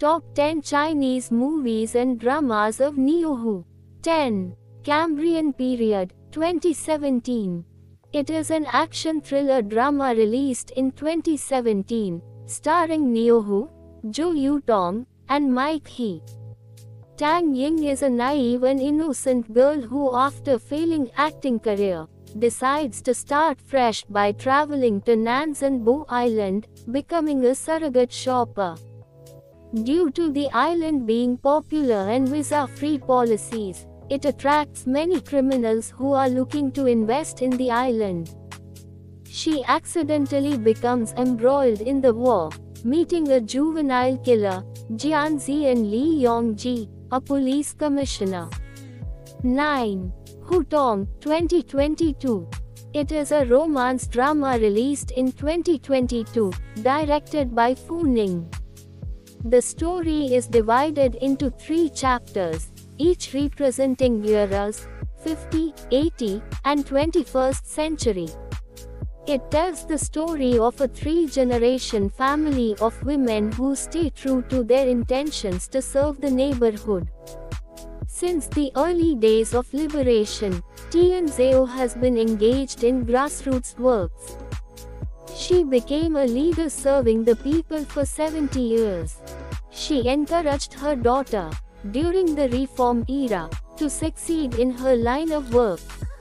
Top 10 Chinese movies and dramas of Niuhu. 10. Cambrian Period, 2017. It is an action thriller drama released in 2017, starring Niuhu, Zhou Yutong, and Mike He. Tang Ying is a naive and innocent girl who, after failing acting career, decides to start fresh by traveling to Nanzanbo Island, becoming a surrogate shopper. Due to the island being popular and visa-free policies, it attracts many criminals who are looking to invest in the island. She accidentally becomes embroiled in the war, meeting a juvenile killer, Jianzi and Li Yongji, a police commissioner. 9. Hutong, 2022. It is a romance drama released in 2022, directed by Fu Ning. The story is divided into 3 chapters, each representing eras 50, 80, and 21st century. It tells the story of a 3-generation family of women who stay true to their intentions to serve the neighborhood. Since the early days of liberation, Tian Zhao has been engaged in grassroots works. She became a leader serving the people for 70 years. She encouraged her daughter, during the reform era, to succeed in her line of work.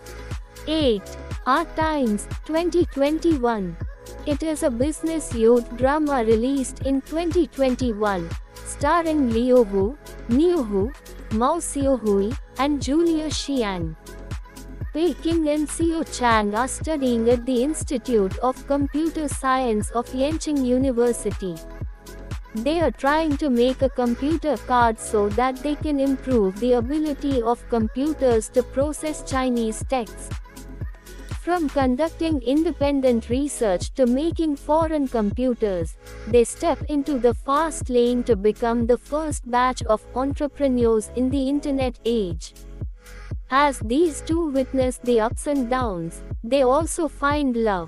8. Our Times, 2021. It is a business youth drama released in 2021, starring Liu Hu, Niu Hu, Mao Xiaohui, and Julia Xiang. Peking and Xiao Chang are studying at the Institute of Computer Science of Yenching University. They are trying to make a computer card so that they can improve the ability of computers to process Chinese text. From conducting independent research to making foreign computers, they step into the fast lane to become the first batch of entrepreneurs in the internet age. As these two witness the ups and downs, they also find love.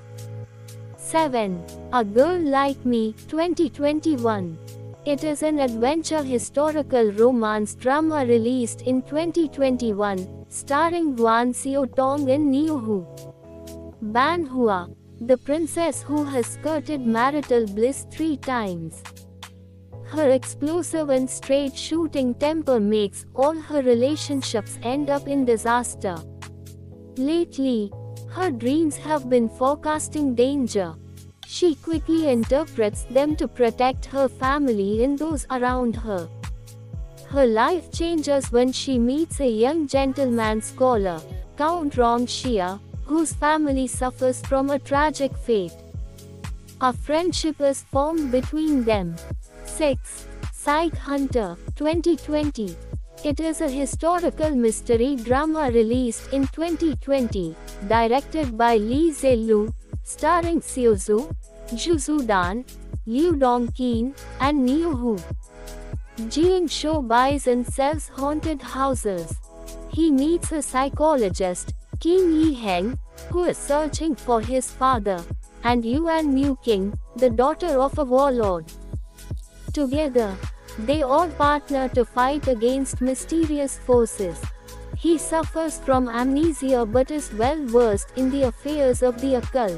7. A Girl Like Me, 2021. It is an adventure historical romance drama released in 2021, starring Guan Xiaotong and Niu Hu. Ban Hua, the princess who has skirted marital bliss 3 times. Her explosive and straight-shooting temper makes all her relationships end up in disaster. Lately, her dreams have been forecasting danger. She quickly interprets them to protect her family and those around her. Her life changes when she meets a young gentleman scholar, Count Rong Xia, whose family suffers from a tragic fate. A friendship is formed between them. 6. Psych Hunter, 2020. It is a historical mystery drama released in 2020, directed by Li Zilu, starring Xiu Zhu, Zhu Zudan, Liu Dongqin, and Niu Hu. Jian Shou buys and sells haunted houses. He meets a psychologist, Qin Yiheng, who is searching for his father, and Yuan Muqing, the daughter of a warlord. Together, they all partner to fight against mysterious forces. He suffers from amnesia but is well versed in the affairs of the occult.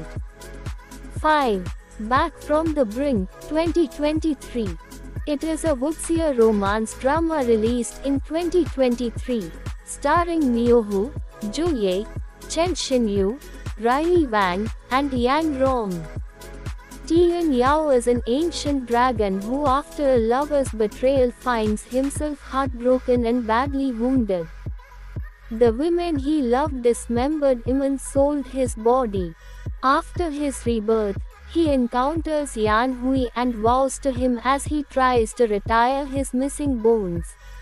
5. Back from the Brink, 2023. It is a wuxia romance drama released in 2023, starring Niu Hu, Zhou Ye, Chen Xinyu, Riley Wang, and Yang Rong. Tian Yao is an ancient dragon who, after a lover's betrayal, finds himself heartbroken and badly wounded. The women he loved dismembered him and sold his body. After his rebirth, he encounters Yan Hui and vows to him as he tries to retire his missing bones.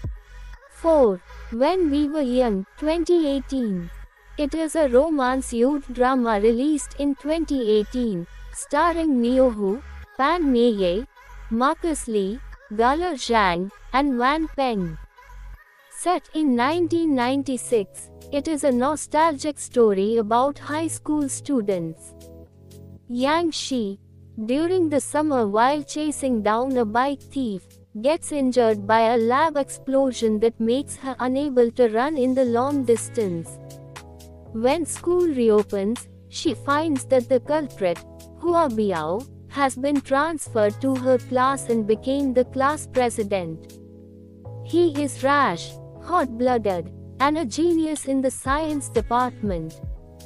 4. When We Were Young, 2018. It is a romance youth drama released in 2018, starring Niu Hu, Pan Meiye, Marcus Lee, Gala Zhang, and Wan Peng. Set in 1996, it is a nostalgic story about high school students. Yang Shi, during the summer while chasing down a bike thief, gets injured by a lab explosion that makes her unable to run in the long distance. When school reopens, she finds that the culprit, Hua Biao, has been transferred to her class and became the class president. He is rash, hot-blooded, and a genius in the science department.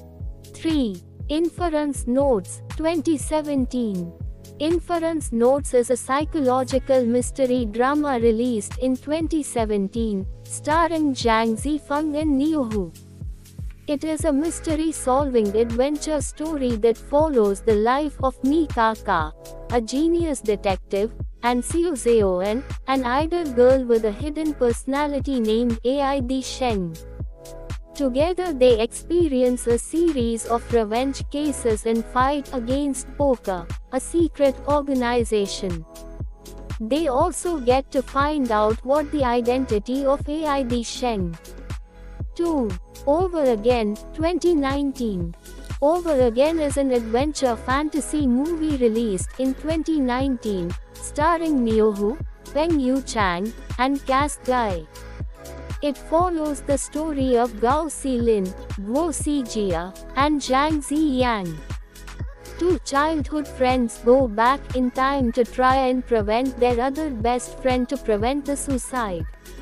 3. Inference Notes, 2017. Inference Notes is a psychological mystery drama released in 2017, starring Zhang Zifeng and Neo Hu. It is a mystery-solving adventure story that follows the life of Mi Kaka, a genius detective, and Xiu Zheoan, an idle girl with a hidden personality named Aid Sheng. Together they experience a series of revenge cases and fight against Poker, a secret organization. They also get to find out what the identity of Aid Sheng. 2. Over Again, 2019. Over Again is an adventure fantasy movie released in 2019, starring Neo Hu, Peng Yu Chang, and Cass Guy. It follows the story of Gao Xilin, Guo Xijia, and Zhang Ziyang. Two childhood friends go back in time to try and prevent their other best friend to prevent the suicide.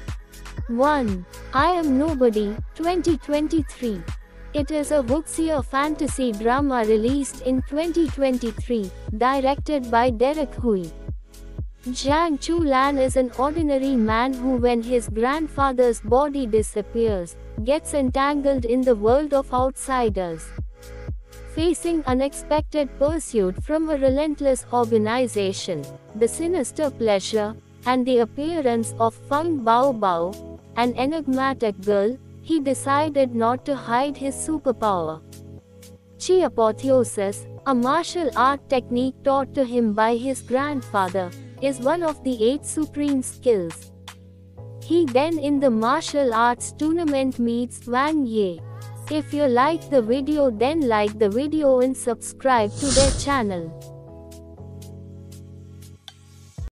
1. I Am Nobody, 2023. It is a wuxia fantasy drama released in 2023, directed by Derek Hui. Zhang Chulan is an ordinary man who, when his grandfather's body disappears, gets entangled in the world of outsiders. Facing unexpected pursuit from a relentless organization, the sinister pleasure, and the appearance of Feng Baobao, an enigmatic girl, he decided not to hide his superpower. Chi apotheosis, a martial art technique taught to him by his grandfather, is one of the 8 supreme skills. He then in the martial arts tournament meets Wang Ye. If you like the video, then like the video and subscribe to their channel.